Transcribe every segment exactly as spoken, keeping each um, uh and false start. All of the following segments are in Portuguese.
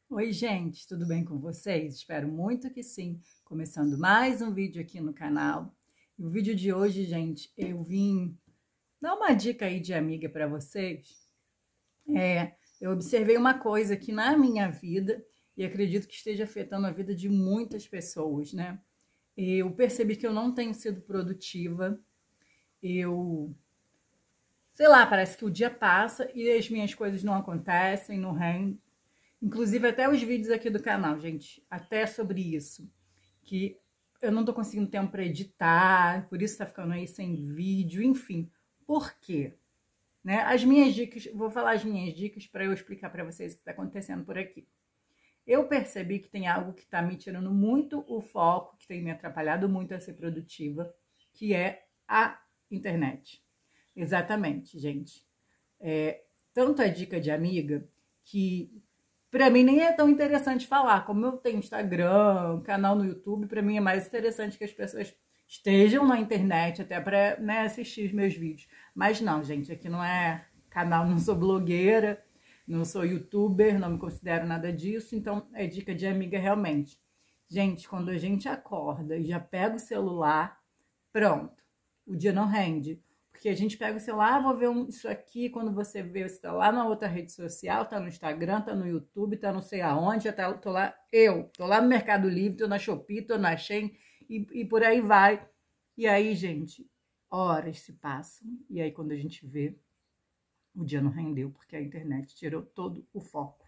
Oi, gente, tudo bem com vocês? Espero muito que sim. Começando mais um vídeo aqui no canal. E o vídeo de hoje, gente, eu vim dar uma dica aí de amiga para vocês. É, eu observei uma coisa aqui na minha vida e acredito que esteja afetando a vida de muitas pessoas, né? Eu percebi que eu não tenho sido produtiva. Eu, sei lá, parece que o dia passa e as minhas coisas não acontecem, não rendem. Inclusive até os vídeos aqui do canal, gente, até sobre isso, que eu não tô conseguindo tempo para editar, por isso tá ficando aí sem vídeo, enfim. Por quê? Né? As minhas dicas, vou falar as minhas dicas para eu explicar para vocês o que está acontecendo por aqui. Eu percebi que tem algo que está me tirando muito o foco, que tem me atrapalhado muito a ser produtiva, que é a internet. Exatamente, gente. É, tanto a dica de amiga que para mim nem é tão interessante falar. Como eu tenho Instagram, canal no YouTube, para mim é mais interessante que as pessoas estejam na internet até para, né, assistir os meus vídeos. Mas não, gente, aqui não é canal, não sou blogueira, não sou youtuber, não me considero nada disso, então é dica de amiga realmente. Gente, quando a gente acorda e já pega o celular, pronto, o dia não rende. Porque a gente pega o celular, ah, vou ver um, isso aqui, quando você vê, você tá lá na outra rede social, tá no Instagram, tá no YouTube, tá não sei aonde, já tá, tô lá, eu, tô lá no Mercado Livre, tô na Shopee, tô na Shein, e, e por aí vai. E aí, gente, horas se passam, e aí quando a gente vê, o dia não rendeu, porque a internet tirou todo o foco.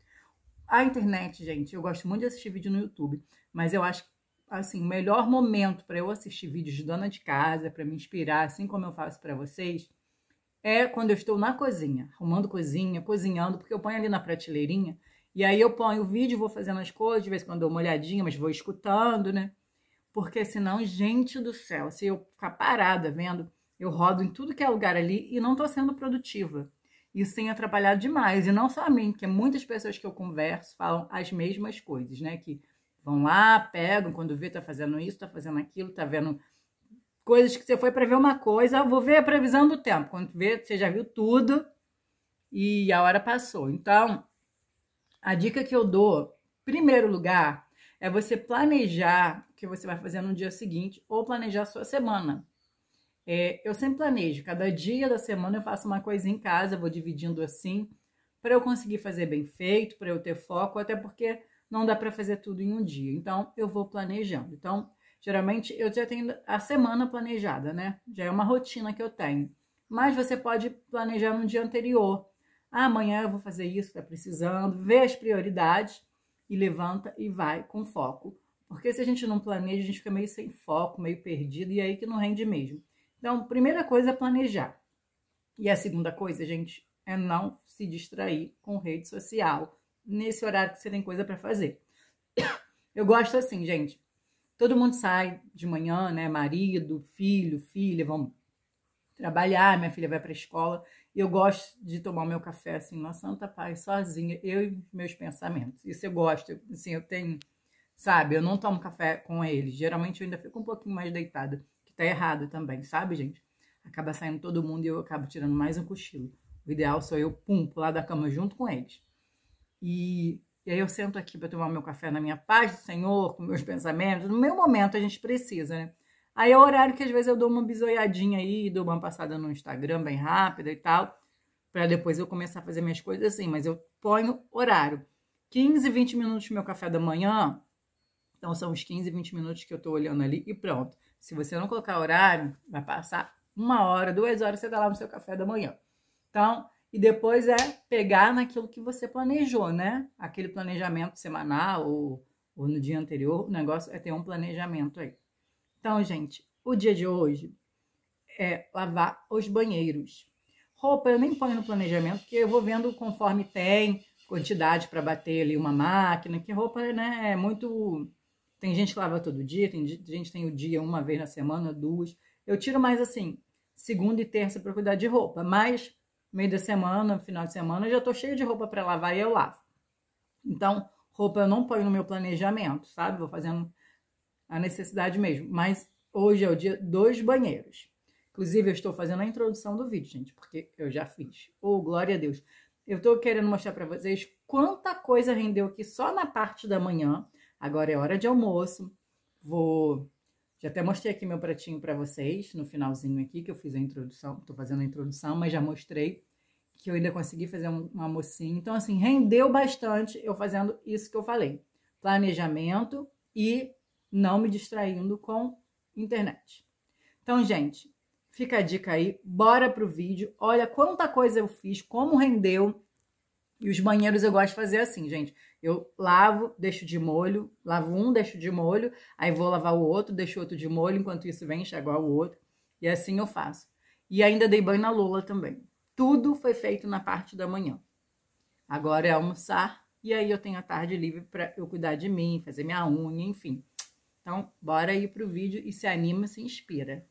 A internet, gente, eu gosto muito de assistir vídeo no YouTube, mas eu acho que, assim, o melhor momento para eu assistir vídeos de dona de casa, para me inspirar, assim como eu faço para vocês, é quando eu estou na cozinha, arrumando cozinha, cozinhando, porque eu ponho ali na prateleirinha, e aí eu ponho o vídeo, vou fazendo as coisas, de vez em quando dou uma olhadinha, mas vou escutando, né? Porque senão, gente do céu, se eu ficar parada vendo, eu rodo em tudo que é lugar ali e não estou sendo produtiva. Isso tem atrapalhado demais. E não só a mim, porque muitas pessoas que eu converso falam as mesmas coisas, né? Que vão lá, pegam, quando vê, tá fazendo isso, tá fazendo aquilo, tá vendo coisas que você foi para ver uma coisa, vou ver a previsão do tempo. Quando vê, você já viu tudo e a hora passou. Então, a dica que eu dou, em primeiro lugar, é você planejar o que você vai fazer no dia seguinte ou planejar a sua semana. É, eu sempre planejo, cada dia da semana eu faço uma coisa em casa, vou dividindo assim, para eu conseguir fazer bem feito, para eu ter foco, até porque não dá para fazer tudo em um dia. Então, eu vou planejando. Então, geralmente eu já tenho a semana planejada, né? Já é uma rotina que eu tenho. Mas você pode planejar no dia anterior. Ah, amanhã eu vou fazer isso, tá precisando. Vê as prioridades e levanta e vai com foco. Porque se a gente não planeja, a gente fica meio sem foco, meio perdido, e aí que não rende mesmo. Então, primeira coisa é planejar. E a segunda coisa, gente, é não se distrair com rede social nesse horário que você tem coisa para fazer. Eu gosto assim, gente. Todo mundo sai de manhã, né? Marido, filho, filha, vão trabalhar, minha filha vai para a escola. E eu gosto de tomar o meu café assim, na santa paz, sozinha, eu e meus pensamentos. Isso eu gosto. Assim, eu tenho, sabe? Eu não tomo café com eles. Geralmente eu ainda fico um pouquinho mais deitada, que tá errado também, sabe, gente? Acaba saindo todo mundo e eu acabo tirando mais um cochilo. O ideal sou eu, pum, pular da cama junto com eles. E, e aí eu sento aqui para tomar meu café na minha paz do Senhor, com meus pensamentos. No meu momento a gente precisa, né? Aí é o horário que às vezes eu dou uma bisoiadinha aí, dou uma passada no Instagram bem rápida e tal, para depois eu começar a fazer minhas coisas assim. Mas eu ponho horário. quinze, vinte minutos do meu café da manhã, então são os quinze, vinte minutos que eu tô olhando ali e pronto. Se você não colocar horário, vai passar uma hora, duas horas, você tá lá no seu café da manhã. Então, e depois é pegar naquilo que você planejou, né? Aquele planejamento semanal ou, ou no dia anterior, o negócio é ter um planejamento aí. Então, gente, o dia de hoje é lavar os banheiros. Roupa eu nem ponho no planejamento, porque eu vou vendo conforme tem quantidade para bater ali uma máquina, que roupa, né, é muito... Tem gente que lava todo dia, tem gente que tem o dia uma vez na semana, duas. Eu tiro mais assim, segunda e terça para cuidar de roupa, mas meio da semana, final de semana, eu já tô cheia de roupa para lavar e eu lavo. Então, roupa eu não ponho no meu planejamento, sabe? Vou fazendo a necessidade mesmo. Mas hoje é o dia dos banheiros. Inclusive, eu estou fazendo a introdução do vídeo, gente, porque eu já fiz. Oh, glória a Deus. Eu estou querendo mostrar para vocês quanta coisa rendeu aqui só na parte da manhã. Agora é hora de almoço. Vou... Já até mostrei aqui meu pratinho para vocês, no finalzinho aqui, que eu fiz a introdução. Tô fazendo a introdução, mas já mostrei que eu ainda consegui fazer um, um almocinho. Então, assim, rendeu bastante eu fazendo isso que eu falei. Planejamento e não me distraindo com internet. Então, gente, fica a dica aí. Bora pro vídeo. Olha quanta coisa eu fiz, como rendeu. E os banheiros eu gosto de fazer assim, gente. Eu lavo, deixo de molho, lavo um, deixo de molho, aí vou lavar o outro, deixo outro de molho, enquanto isso vem enxaguar o outro. E assim eu faço. E ainda dei banho na Lola também. Tudo foi feito na parte da manhã. Agora é almoçar e aí eu tenho a tarde livre para eu cuidar de mim, fazer minha unha, enfim. Então, bora ir pro vídeo e se anima, se inspira.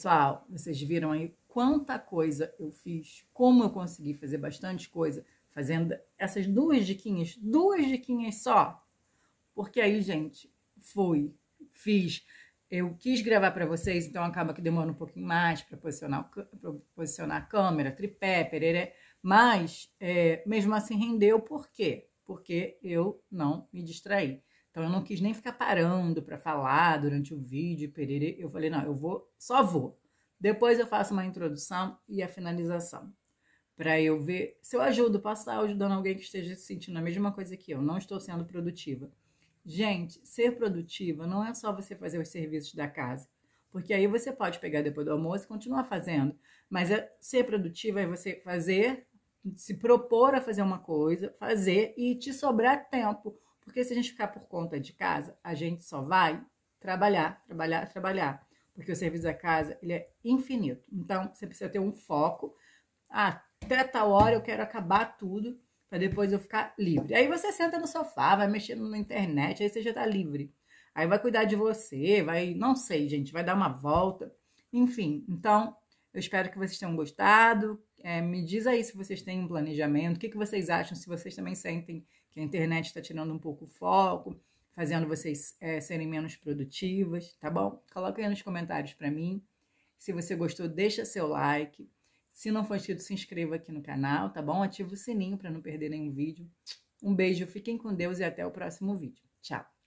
Pessoal, vocês viram aí quanta coisa eu fiz, como eu consegui fazer bastante coisa, fazendo essas duas diquinhas, duas diquinhas só. Porque aí, gente, fui, fiz, eu quis gravar para vocês, então acaba que demora um pouquinho mais para posicionar, posicionar a câmera, tripé, pereré, mas é, mesmo assim rendeu, por quê? Porque eu não me distraí. Então eu não quis nem ficar parando para falar durante o vídeo, pererê. Eu falei, não, eu vou, só vou. Depois eu faço uma introdução e a finalização. Para eu ver se eu ajudo, posso estar ajudando alguém que esteja se sentindo a mesma coisa que eu. Não estou sendo produtiva. Gente, ser produtiva não é só você fazer os serviços da casa. Porque aí você pode pegar depois do almoço e continuar fazendo. Mas é, ser produtiva é você fazer, se propor a fazer uma coisa, fazer e te sobrar tempo. Porque se a gente ficar por conta de casa, a gente só vai trabalhar, trabalhar, trabalhar. Porque o serviço da casa, ele é infinito. Então, você precisa ter um foco. Ah, até tal hora eu quero acabar tudo, para depois eu ficar livre. Aí você senta no sofá, vai mexendo na internet, aí você já tá livre. Aí vai cuidar de você, vai, não sei, gente, vai dar uma volta. Enfim, então, eu espero que vocês tenham gostado. É, me diz aí se vocês têm um planejamento, o que, que vocês acham, se vocês também sentem que a internet está tirando um pouco o foco, fazendo vocês é, serem menos produtivas, tá bom? Coloca aí nos comentários para mim. Se você gostou, deixa seu like. Se não for inscrito, se inscreva aqui no canal, tá bom? Ativa o sininho para não perder nenhum vídeo. Um beijo, fiquem com Deus e até o próximo vídeo. Tchau!